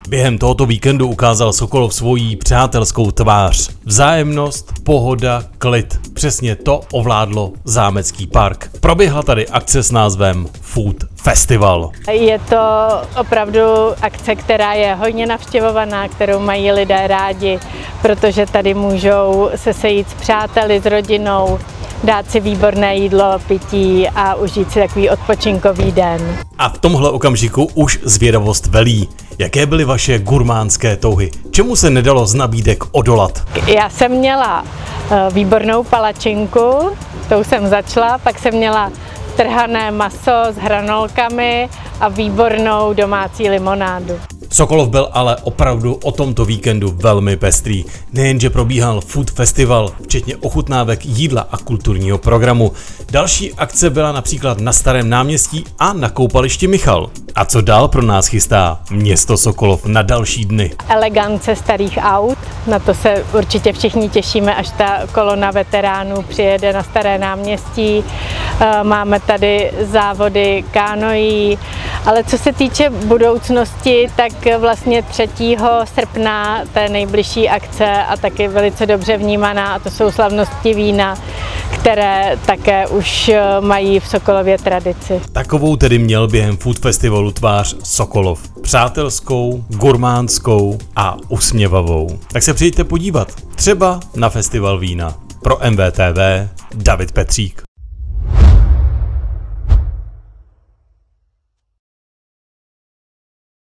Během tohoto víkendu ukázal Sokolov svoji přátelskou tvář. Vzájemnost, pohoda, klid. Přesně to ovládlo zámecký park. Proběhla tady akce s názvem Food Festival. Je to opravdu akce, která je hodně navštěvovaná, kterou mají lidé rádi, protože tady můžou se sejít s přáteli, s rodinou, dát si výborné jídlo, pití a užít si takový odpočinkový den. A v tomhle okamžiku už zvědavost velí. Jaké byly vaše gurmánské touhy? Čemu se nedalo z nabídek odolat? Já jsem měla výbornou palačinku, tou jsem začala, pak jsem měla trhané maso s hranolkami a výbornou domácí limonádu. Sokolov byl ale opravdu o tomto víkendu velmi pestrý. Nejenže probíhal Food Festival, včetně ochutnávek jídla a kulturního programu. Další akce byla například na Starém náměstí a na koupališti Michal. A co dál pro nás chystá město Sokolov na další dny? Elegance starých aut, na to se určitě všichni těšíme, až ta kolona veteránů přijede na Staré náměstí. Máme tady závody kánoí, ale co se týče budoucnosti, tak vlastně 3. srpna té nejbližší akce a taky velice dobře vnímaná, a to jsou slavnosti vína, které také už mají v Sokolově tradici. Takovou tedy měl během Food Festivalu tvář Sokolov. Přátelskou, gurmánskou a usměvavou. Tak se přijďte podívat, třeba na festival vína. Pro MVTV David Petřík.